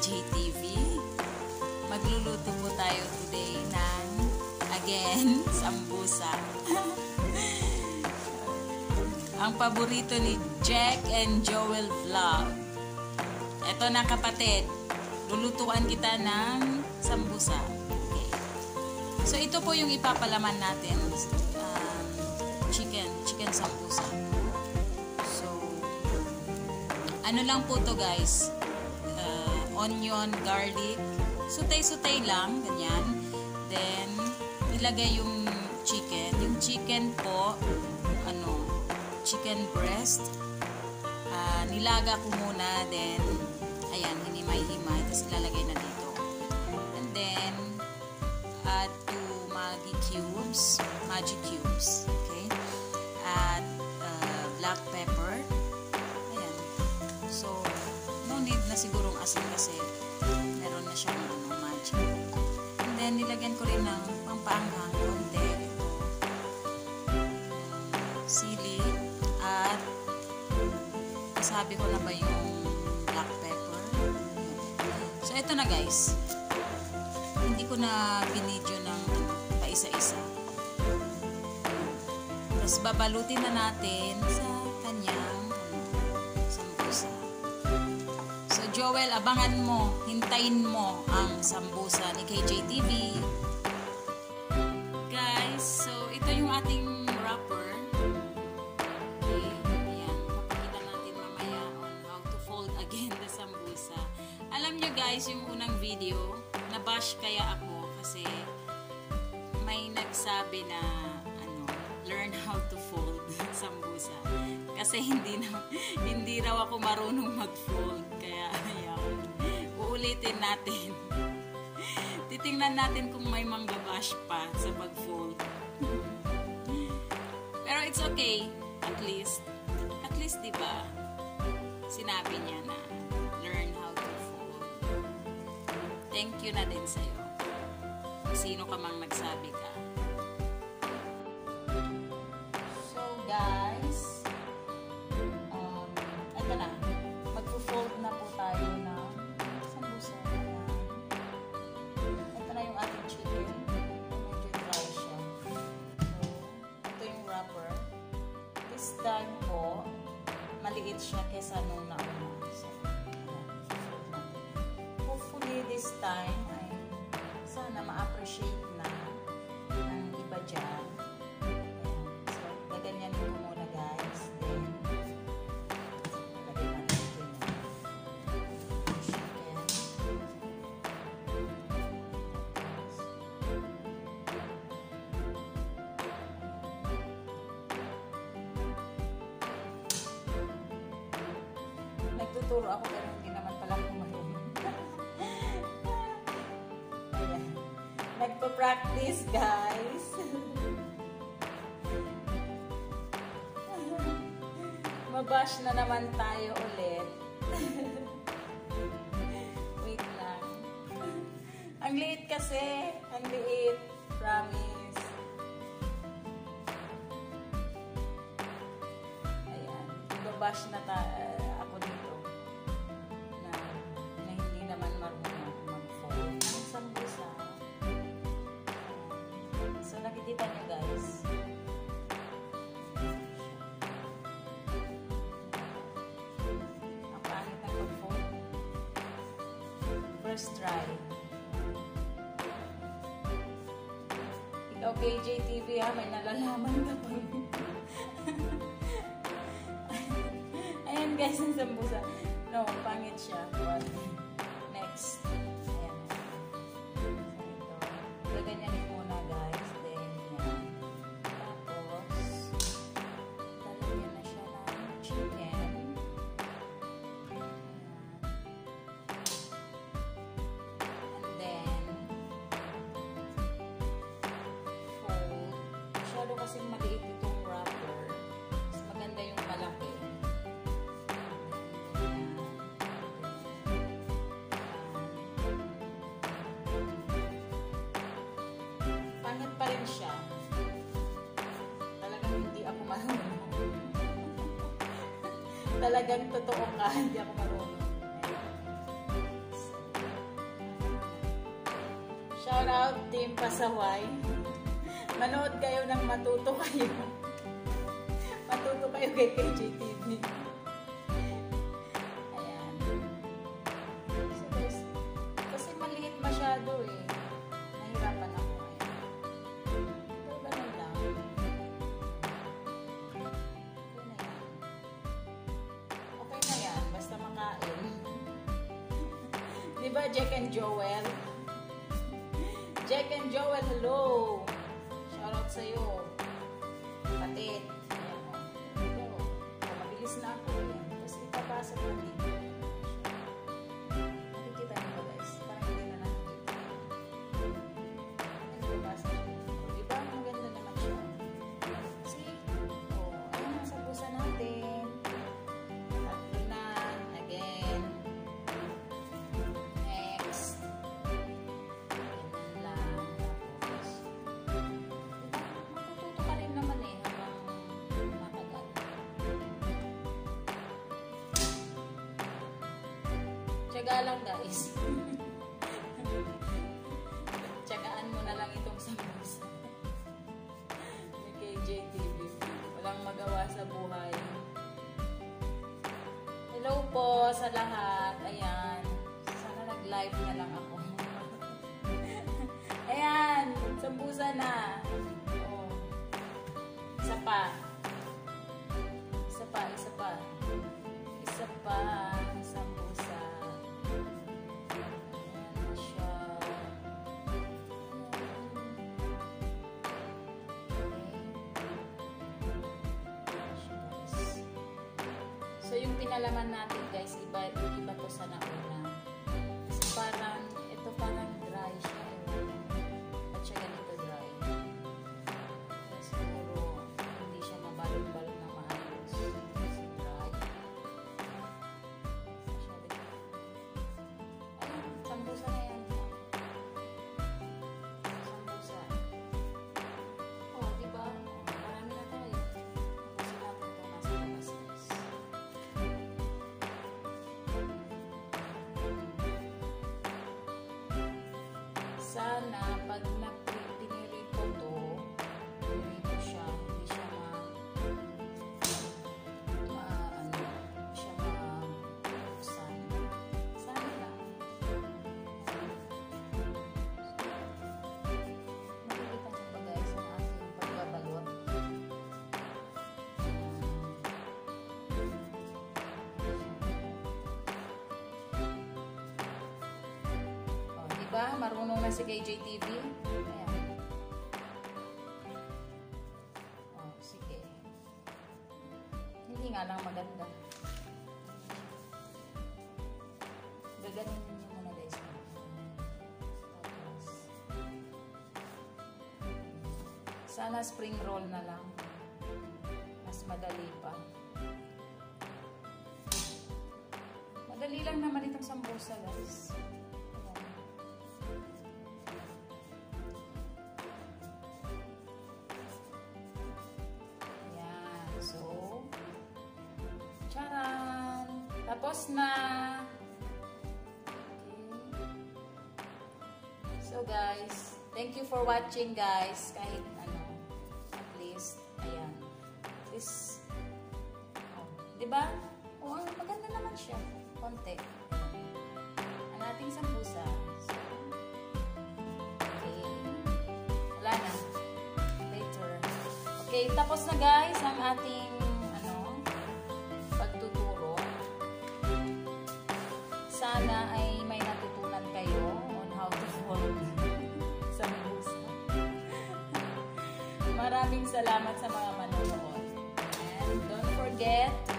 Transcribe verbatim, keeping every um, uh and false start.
J T V. Magluluto po tayo today ng, again, sambusa. Ang paborito ni Jack and Joel Vlog. Ito na kapatid, lulutuan kita ng sambusa. Okay. So ito po yung ipapalaman natin. Um, chicken, chicken sambusa. So, ano lang po to guys. Uh, onion, garlic. Sutay-sutay lang, ganyan. Then, ilagay yung chicken. Yung chicken po, ano, chicken breast. Uh, nilaga ko muna, then, ayan, hinimay-himay, tapos ilalagay na dito. And then, add to Maggi cubes, Maggi cubes, okay? Add uh, black pepper. Ayan. So, no need na sigurong asin kasi meron na siyang ano, Maggi. And then, nilagyan ko rin ng pampaanghang konti. Um, sili. At, sabi ko na ba yung black pepper? So, ito na guys. Hindi ko na binidyo ng paisa-isa. Tapos, babalutin na natin sa kanyang sambusa. So, Joel, abangan mo, hintayin mo ang sambusa ni K J T V. Guys, so, ito yung ating wrapper. Okay, ayan. Papakita natin mamaya on how to fold again the sambusa. Alam nyo guys, yung unang video, nabash kaya ako kasi may nagsabi na ano, learn how to fold sambusa. Kasi hindi na, hindi raw ako marunong mag-fold. Kaya ayan, uulitin natin. Titingnan natin kung may manggabash pa sa pag-fold. Pero it's okay. At least, at least diba, sinabi niya na learn how to fold. Thank you na din sa'yo. Sino ka mang nagsabi ka. So guys, um, ito na. Mag-fold na po tayo ng sambusa. Ito na yung ating chicken. Medyo dry siya. So, ito yung wrapper. This time po, maliit siya kesa nung nauna. So, hopefully this time ay sana ma-appreciate na ng iba dyan. So, gaganyan ko muna guys. Then, lagyan natin ito yung chicken. Nagtuturo ako pero hindi naman pala ako marunong. Ayan. Nagpa-practice guys. Mabash na naman tayo ulit. Wait lang. Ang liit kasi. Ang liit. Promise. Ayan. Mabash na tayo. Ako dito. Na, na hindi naman marunong mag-fold. Ang sambusa. So, nakikita nyo guys. Ang pangit ng pag-fold. First try. Ikaw K J T V ha, may nalalaman ka pa. Ayan guys, ang sambusa. No, pangit siya. But, next. Ayan. So, ito. Gaganyanin muna guys. Then, yan. Tapos, lalagyan na siya ng chicken. Ayan. And then, fold. Masyado kasing maliit itong wrapper. Mas maganda yung malaki. Pangit pa rin siya. Talagang hindi ako marunong. Talagang totoo ka, hindi ako marunong. So, Shout out Team Pasaway. Manood kayo ng matuto kayo. Matuto kayo kay K J T V. Ayan. So guys, kasi maliit masyado eh. Nahirapan ako. Ayan. Pero ganun lang. Okay na yan. Okay na yan. Basta makain. Diba Jack and Joel? Jack and Joel, hello! Shoutout sa'yo. Kapatid. Ayan o. Ito. Mabilis na ako. Ayan. Tapos ipapasok lang dito. Nakikita niyo ba guys? Parang hindi na nakikita. Ayan, ipapasok. Diba? Maganda naman siya. See? O. Ayan ang sambusa natin. Tatlo na. Again. Next. Tiyaga lang guys. Tiyagaan mo na lang itong sambusa. May K J T V. Walang magawa sa buhay. Hello po sa lahat. Ayan. Sana nag-live na lang ako. Ayan. Sambusa na. Oh. Isa pa. Isa pa. Isa pa. Isa pa. Sambusa. So, yung pinalaman natin guys, iba, iba to sa nauna. Kasi parang, ito parang dry siya. At siya ganito dry. Kaya siguro, hindi siya mabalog-balog na maayos. Kasi dry. Ayun, sambusa na yan. Sambusa. Oh, diba? Marami na tayo. Kasi natin ito nasa labas guys. Sana pag pinirito to, pinirito siya, hindi siya ma, ma ano, hindi siya ma-buksan. Sana lang. Nakikita niyo ba guys ang aking pagbabalot? Diba? Marunong na si K J T V. Ayan. Oh, sige. Hindi nga lang maganda. Gaganin niyo muna guys. Tapos, sana spring roll na lang. Mas madali pa. Madali lang naman itong sambusa guys. So, charan! Tapos na! Okay. So guys, thank you for watching guys. Kahit ano, at least, ayan. This, oh, diba? Oh, maganda naman siya. Konti. Ang ating sambusa. So, okay. Wala na. Okay, tapos na guys ang ating ano, pagtuturo. Sana ay may natutunan kayo on how to fold sambusa. Maraming salamat sa mga manonood. And don't forget